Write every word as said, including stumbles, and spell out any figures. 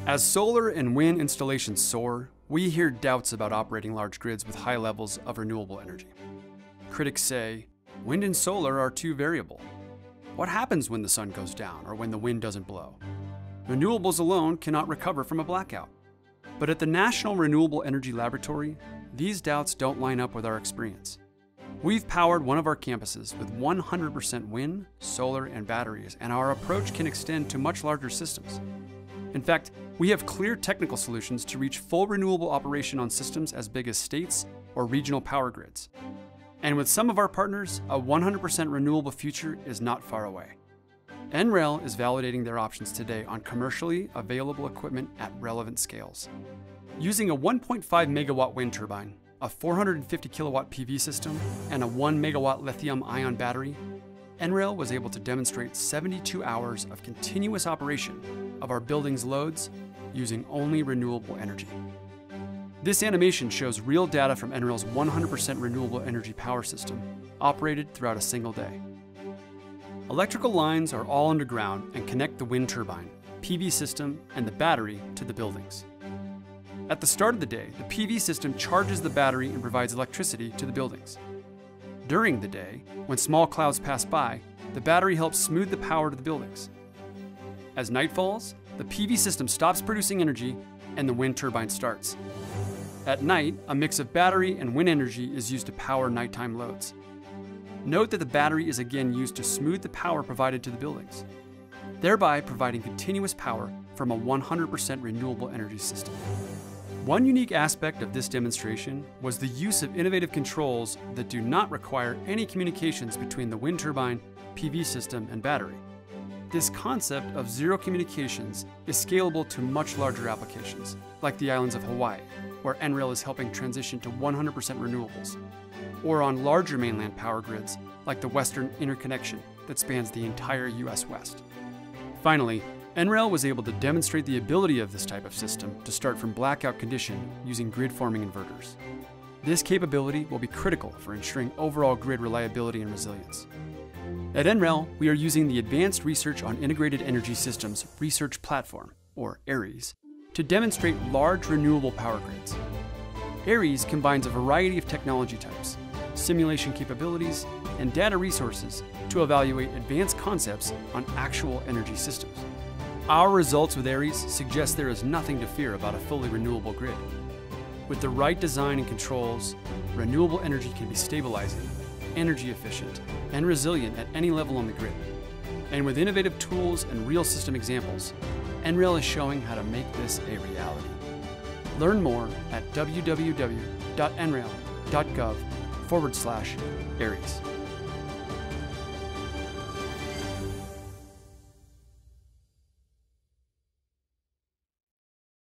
As solar and wind installations soar, we hear doubts about operating large grids with high levels of renewable energy. Critics say, wind and solar are too variable. What happens when the sun goes down or when the wind doesn't blow? Renewables alone cannot recover from a blackout. But at the National Renewable Energy Laboratory, these doubts don't line up with our experience. We've powered one of our campuses with one hundred percent wind, solar, and batteries, and our approach can extend to much larger systems. In fact, we have clear technical solutions to reach full renewable operation on systems as big as states or regional power grids. And with some of our partners, a one hundred percent renewable future is not far away. N R E L is validating their options today on commercially available equipment at relevant scales. Using a one point five megawatt wind turbine, a four hundred fifty kilowatt P V system, and a one megawatt lithium-ion battery, N R E L was able to demonstrate seventy-two hours of continuous operation of our building's loads using only renewable energy. This animation shows real data from N R E L's one hundred percent renewable energy power system, operated throughout a single day. Electrical lines are all underground and connect the wind turbine, P V system, and the battery to the buildings. At the start of the day, the P V system charges the battery and provides electricity to the buildings. During the day, when small clouds pass by, the battery helps smooth the power to the buildings. As night falls, the P V system stops producing energy and the wind turbine starts. At night, a mix of battery and wind energy is used to power nighttime loads. Note that the battery is again used to smooth the power provided to the buildings, thereby providing continuous power from a one hundred percent renewable energy system. One unique aspect of this demonstration was the use of innovative controls that do not require any communications between the wind turbine, P V system, and battery. This concept of zero communications is scalable to much larger applications, like the islands of Hawaii, where N R E L is helping transition to one hundred percent renewables, or on larger mainland power grids, like the Western Interconnection that spans the entire U S West. Finally, N R E L was able to demonstrate the ability of this type of system to start from blackout condition using grid-forming inverters. This capability will be critical for ensuring overall grid reliability and resilience. At N R E L, we are using the Advanced Research on Integrated Energy Systems Research Platform, or ARES, to demonstrate large renewable power grids. ARES combines a variety of technology types, simulation capabilities, and data resources to evaluate advanced concepts on actual energy systems. Our results with ARES suggest there is nothing to fear about a fully renewable grid. With the right design and controls, renewable energy can be stabilizing, energy efficient, and resilient at any level on the grid. And with innovative tools and real system examples, N R E L is showing how to make this a reality. Learn more at w w w dot n r e l dot gov forward slash ARES.